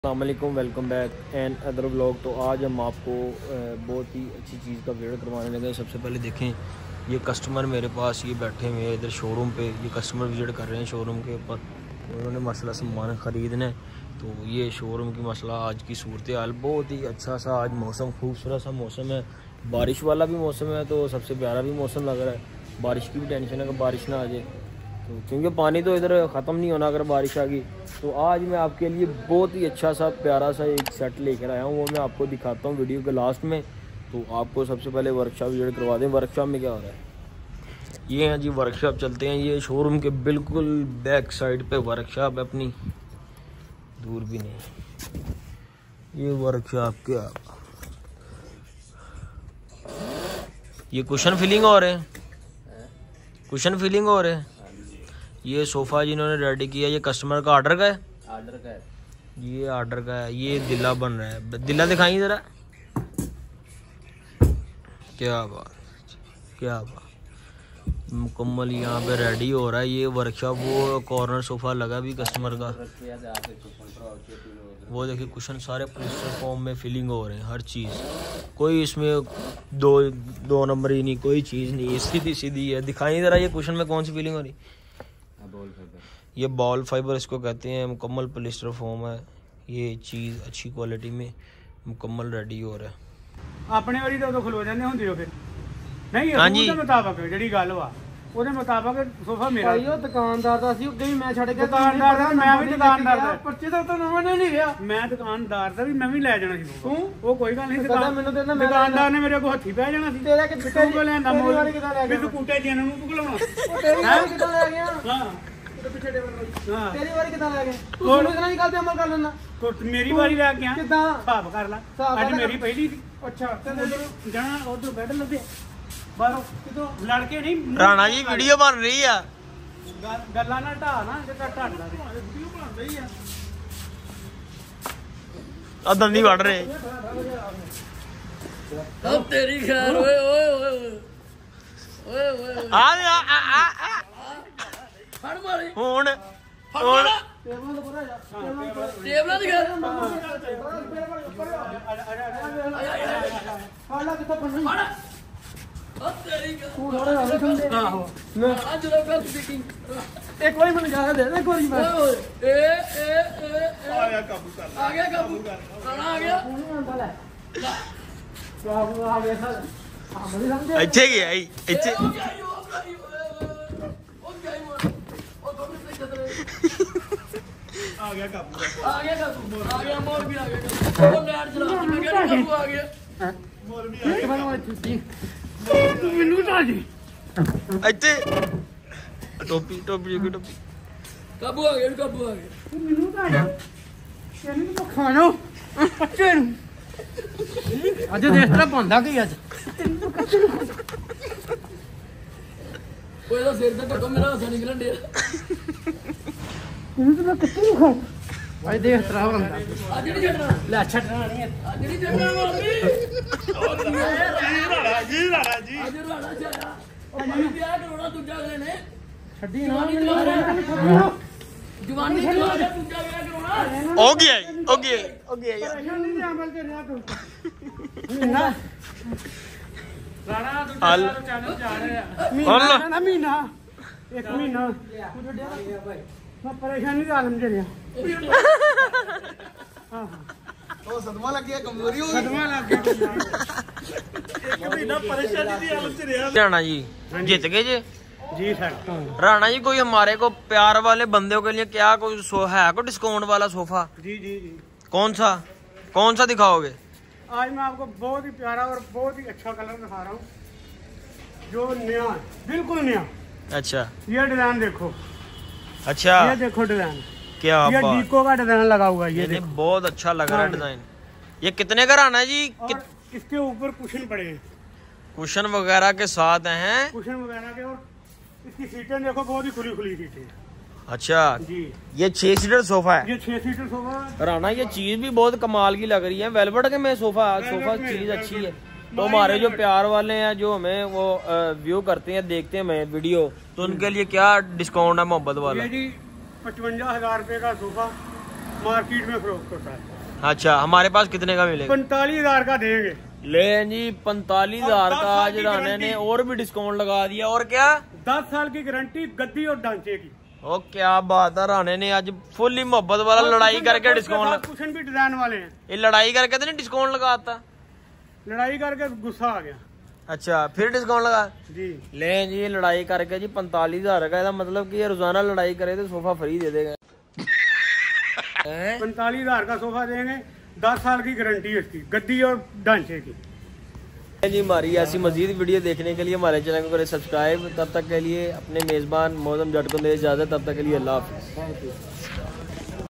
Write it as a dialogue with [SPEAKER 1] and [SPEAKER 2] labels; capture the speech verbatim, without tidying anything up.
[SPEAKER 1] अस्सलामुअलैकुम, welcome back and other vlog. तो आज हम आपको बहुत ही अच्छी चीज़ का वीडियो करवाने लगे। सबसे पहले देखें, ये कस्टमर मेरे पास ये बैठे हुए हैं इधर शोरूम पे। ये कस्टमर विजिट कर रहे हैं शोरूम के ऊपर। उन्होंने मसला सामान ख़रीदना है, तो ये शोरूम की मसला आज की सूरत हाल बहुत ही अच्छा सा। आज मौसम खूबसूरत सा मौसम है, बारिश वाला भी मौसम है, तो सबसे प्यारा भी मौसम लग रहा है। बारिश की भी टेंशन है कि बारिश ना आ जाए, तो क्योंकि पानी तो इधर ख़त्म नहीं होना अगर बारिश आ गई। तो आज मैं आपके लिए बहुत ही अच्छा सा प्यारा सा एक सेट लेकर आया हूँ, वो मैं आपको दिखाता हूँ वीडियो के लास्ट में। तो आपको सबसे पहले वर्कशॉप विजिट करवा दें। वर्कशॉप में क्या हो रहा है, ये हैं जी वर्कशॉप चलते हैं। ये शोरूम के बिल्कुल बैक साइड पे वर्कशॉप है अपनी, दूर भी नहीं। ये वर्कशॉप क्या, ये कुशन फिलिंग हो रहे हैं, कुशन फिलिंग हो रहे हैं। ये सोफ़ा जिन्होंने रेडी किया, ये कस्टमर का ऑर्डर का है, ऑर्डर का है, ये ऑर्डर का है। ये दिल्ला बन रहा है, दिल्ला दिखाई ज़रा। क्या बात, क्या बात, मुकम्मल यहाँ पे रेडी हो रहा है। ये वर्कशॉप, वो कॉर्नर सोफ़ा लगा भी कस्टमर का, वो देखिए कुशन सारे प्लास्टर फॉर्म में फिलिंग हो रहे हैं। हर चीज़, कोई इसमें दो दो नंबर ही नहीं, कोई चीज़ नहीं, सीधी सीधी है। दिखाई ज़रा ये कुशन में कौन सी फिलिंग हो रही। ये बॉल फाइबर इसको कहते हैं, मुकम्मल पॉलिस्टर फोम है। ये चीज़ अच्छी क्वालिटी में मुकम्मल रेडी हो रहा है।
[SPEAKER 2] अपने वाली तो खलो जाने होंदे हो फिर नहीं ਉਹਦੇ ਮੁਤਾਬਕ ਜਿਹੜੀ ਗੱਲ ਵਾ ਉਹਦੇ ਮੁਤਾਬਕ ਸੋਫਾ ਮੇਰਾ ਭਾਈ ਉਹ ਦੁਕਾਨਦਾਰ ਦਾ ਸੀ, ਉਹ ਕਹੀ ਮੈਂ ਛੱਡ ਕੇ ਦੁਕਾਨਦਾਰ ਦਾ, ਮੈਂ ਵੀ ਦੁਕਾਨਦਾਰ ਦਾ ਪਰਚੇ ਦਾ ਤਾਂ ਨਵਾਂ ਨਹੀਂ ਰਿਹਾ। ਮੈਂ ਦੁਕਾਨਦਾਰ ਦਾ ਵੀ ਮੈਂ ਵੀ ਲੈ ਜਾਣਾ ਸੀ ਤੂੰ, ਉਹ ਕੋਈ ਗੱਲ ਨਹੀਂ। ਦੁਕਾਨਦਾਰ ਨੇ ਮੇਰੇ ਕੋਲ ਹੱਥੀ ਪੈ ਜਾਣਾ ਸੀ। ਤੇਰਾ ਕਿੱਥੇ ਕੋ ਲੈਂਦਾ ਮੋਲ ਵੀ ਤੂੰ ਕੁੱਟੇ ਜਿਹਨਾਂ ਨੂੰ ਭੁਗਲਾਉਣਾ। ਉਹ ਤੇਰੀ ਵਾਰੀ ਕਿੱਦਾਂ ਲੈ ਗਿਆ? ਹਾਂ ਪਿੱਛੇ ਟੇਬਲ ਹਾਂ, ਤੇਰੀ ਵਾਰੀ ਕਿੱਦਾਂ ਲੈ ਗਿਆ? ਤੂੰ ਮੈਨੂੰ ਕਿਹਨਾਂ ਦੀ ਗੱਲ ਤੇ ਅਮਲ ਕਰ ਲੈਣਾ। ਮੇਰੀ ਵਾਰੀ ਲੈ ਗਿਆ ਕਿੱਦਾਂ ਹਿਸਾਬ ਕਰ ਲੈ। ਅੱਜ ਮੇਰੀ ਪਹਿਲੀ ਸੀ। ਅੱਛਾ ਤੇ ਉਧਰ ਜਾਣਾ, ਉਧਰ ਬੈਠ ਲੱਗੇ ਬਾਹਰੋਂ ਕਿਦੋਂ ਲੜਕੇ ਨਹੀਂ।
[SPEAKER 1] ਰਾਣਾ ਜੀ ਵੀਡੀਓ ਬਣ ਰਹੀ ਆ,
[SPEAKER 2] ਗੱਲਾਂ ਨਾਲ ਢਾ ਨਾ ਜੇ ਢਾਂਦਾ ਵੀਡੀਓ ਬਣ ਰਹੀ ਆ।
[SPEAKER 1] ਆ ਦੰਦੀ ਵੜ ਰਹੇ
[SPEAKER 3] अब तेरी खैर। ओए ओए ओए ओए ओए
[SPEAKER 1] ਆ ਆ ਆ ਆ
[SPEAKER 3] फड़ मारी
[SPEAKER 1] ਹੁਣ
[SPEAKER 3] फड़
[SPEAKER 1] ਹੁਣ
[SPEAKER 3] मारा टेबल दिखा।
[SPEAKER 2] ਫਾਲਾ ਕਿੱਥੇ ਪੜਨੀ
[SPEAKER 3] फड़ अब तेरी
[SPEAKER 2] ਤੂੰ ਥੋੜਾ ਜਿਹਾ ਸਮਝੇ। ਆਹੋ
[SPEAKER 3] मैं आज जरा गलत स्पीकिंग।
[SPEAKER 2] ਇੱਕ ਵਾਰੀ ਮੈਨੂੰ ਜਾ ਦੇ ਇੱਕ ਵਾਰੀ ਮੈਂ
[SPEAKER 3] ओए ए ए ए आ गया काबू कर, आ गया काबू राणा आ गया।
[SPEAKER 2] ਨਹੀਂ ਆਂਦਾ ਲੈ ਬਾਬੂ ਆ ਵੇਖ ਆ ਮੈਨੂੰ ਸਮਝੇ।
[SPEAKER 1] ਇੱਥੇ ਗਿਆ ਜੀ, ਇੱਥੇ
[SPEAKER 3] ओ क्या यो ओ क्या यो ओ क्या यो ओ दोनों से खतरे
[SPEAKER 2] ਆ ਗਿਆ ਕਾਬੂ
[SPEAKER 3] आ गया काबू, आ गया मोर भी आ गया। ओ नेट चला मैं क्या काबू आ गया।
[SPEAKER 2] ਮੋਰ ਵੀ ਆ ਗਿਆ। ਮੈਨੂੰ ਛੁੱਟੀ ਮੈਨੂੰ ਤਾਂ ਜੀ
[SPEAKER 1] ਇੱਥੇ ਟੋਪੀ ਟੋਪੀ ਕੀ ਟੋਪੀ
[SPEAKER 3] काबू आ गया, काबू आ गया।
[SPEAKER 2] ਮੈਨੂੰ ਤਾਂ ਜਾ ਇਹਨੂੰ ਤਾਂ ਖਾਣੋ ਬੱਚੇ ਨੂੰ। ਅੱਜ ਦੇਖ ਤਰਾ ਬੰਦਾ ਕੀ ਅੱਜ
[SPEAKER 3] ਉਹ ਇਹਦਾ ਸਿਰ ਤੇ ਟੱਕੋ, ਮੇਰਾ ਹੱਸਾ ਨਿਕਲਣ ਡਿਆ।
[SPEAKER 2] ਇਹਨੂੰ ਤਾਂ ਕਿੱਥੇ ਨੂੰ ਖਾ ਭਾਈ ਦੇਖ ਤਰਾ ਬੰਦਾ
[SPEAKER 3] ਅੱਜ ਨਹੀਂ ਛੱਡਣਾ,
[SPEAKER 2] ਲੈ ਛੱਡਣਾ ਨਹੀਂ
[SPEAKER 3] ਅੱਜ ਨਹੀਂ ਛੱਡਣਾ ਮਾਮੀ।
[SPEAKER 2] ਰਾਣਾ ਜੀ ਰਾਣਾ ਜੀ
[SPEAKER 3] ਅੱਜ ਰਾਣਾ ਚਾਇਆ ਉਹ ਮੈਂ ਵਿਆਹ ਕਰਾਉਣਾ ਦੂਜਾ ਅਗਲੇ ਨੇ।
[SPEAKER 2] ਛੱਡੀ
[SPEAKER 3] ਜਵਾਨੀ ਚਲਾ ਰਿਹਾ, ਜਵਾਨੀ ਚਲਾ ਰਿਹਾ, ਦੂਜਾ ਵਿਆਹ ਕਰਾਉਣਾ।
[SPEAKER 1] ਹੋ ਗਿਆ ਜੀ, ਹੋ ਗਿਆ ਜੀ, ਹੋ ਗਿਆ ਯਾਰ।
[SPEAKER 2] ਪਰੇਸ਼ਾਨੀ ਦੇ ਅਮਲ ਤੇ ਰਿਹਾ ਤੂੰ ਮਹੀਨਾ ਰਾਣਾ ਦੂਜਾ
[SPEAKER 1] ਹਲ
[SPEAKER 2] ਚੈਨਲ ਜਾ ਰਿਹਾ
[SPEAKER 1] ਹਲ
[SPEAKER 2] ਨਾ ਮਹੀਨਾ ਇੱਕ ਮਹੀਨਾ ਮੈਂ ਪਰੇਸ਼ਾਨੀ ਦੇ ਆਲਮ ਚ ਰਿਹਾ। ਹਾਂ
[SPEAKER 4] ਉਹ ਸਦਮਾ ਲੱਗਿਆ, ਕਮਜ਼ੋਰੀ ਹੋ ਗਈ।
[SPEAKER 2] ਸਦਮਾ ਲੱਗ ਗਿਆ
[SPEAKER 4] ਇੱਕ ਮਹੀਨਾ ਪਰੇਸ਼ਾਨੀ ਦੀ ਹਾਲਤ ਚ ਰਿਹਾ।
[SPEAKER 1] राणा जी जीत गए जी।
[SPEAKER 2] जी सर।
[SPEAKER 1] राणा जी कोई हमारे को प्यार वाले बंदों के लिए क्या कोई सो है को डिस्काउंट वाला सोफा?
[SPEAKER 2] जी जी जी
[SPEAKER 1] कौन सा कौन सा दिखाओगे?
[SPEAKER 2] आज मैं आपको बहुत ही प्यारा और बहुत ही अच्छा कलर दिखा रहा हूँ, जो नया है, बिल्कुल नया।
[SPEAKER 1] अच्छा
[SPEAKER 2] ये डिजाइन देखो,
[SPEAKER 1] अच्छा,
[SPEAKER 2] ये देखो डिजाइन,
[SPEAKER 1] क्या
[SPEAKER 2] ये
[SPEAKER 1] बात,
[SPEAKER 2] डीको का डिजाइन लगा हुआ है। ये
[SPEAKER 1] ये
[SPEAKER 2] देखो
[SPEAKER 1] बहुत अच्छा लग रहा है डिजाइन। ये कितने का राणा जी?
[SPEAKER 2] और इसके ऊपर कुशन पड़े हैं,
[SPEAKER 1] कुशन वगैरह के साथ हैं।
[SPEAKER 2] कुशन वगैरह के। और इसकी सीटें देखो, बहुत ही खुली खुली सीटें।
[SPEAKER 1] अच्छा
[SPEAKER 2] जी
[SPEAKER 1] ये छह सीटर सोफा है
[SPEAKER 2] ये छह सीटर सोफा।
[SPEAKER 1] राणा ये चीज भी बहुत कमाल की लग रही है। वेलवेट के में सोफा सोफा चीज अच्छी है। तो हमारे जो प्यार वाले हैं, जो हमें वो व्यू करते हैं, देखते हैं हमें वीडियो, तो उनके लिए क्या डिस्काउंट है मोहब्बत वाला?
[SPEAKER 2] ये जी पचवंजा हजार रुपये का सोफा मार्केट में फरोख्त होता है।
[SPEAKER 1] अच्छा, हमारे पास कितने का मिलेगा?
[SPEAKER 2] पैंतालीस हजार का देंगे।
[SPEAKER 1] ले जी, पैंतालीस हजार का आज राणे ने और भी डिस्काउंट लगा दिया। और क्या?
[SPEAKER 2] दस साल की गारंटी गद्दी और ढांचे की।
[SPEAKER 1] ओ क्या बात है, राणे ने आज फुल मोहब्बत वाला लड़ाई करके डिस्काउंट।
[SPEAKER 2] कुशन भी डिजाइन वाले हैं।
[SPEAKER 1] ये लड़ाई करके तो नहीं डिस्काउंट लगाता?
[SPEAKER 2] लड़ाई करके गुस्सा आ गया।
[SPEAKER 1] अच्छा, फिर डिस्काउंट लगा
[SPEAKER 2] जी।
[SPEAKER 1] ले जी, लड़ाई करके जी पैंतालीस हजार का, इसका मतलब कि ये रोजाना लड़ाई करे तो सोफा फ्री दे देगा।
[SPEAKER 2] पैंतालीस हजार का सोफा देंगे, दस साल की गारंटी है इसकी, गद्दी और ढांचे की।
[SPEAKER 1] जी, हमारी ऐसी मजीद वीडियो देखने के लिए हमारे चैनल को करें सब्सक्राइब। तब तक के लिए अपने मेज़बान मौजम जट को दे इजाज़त। तब तक के लिए अल्लाह हाफ़िज़।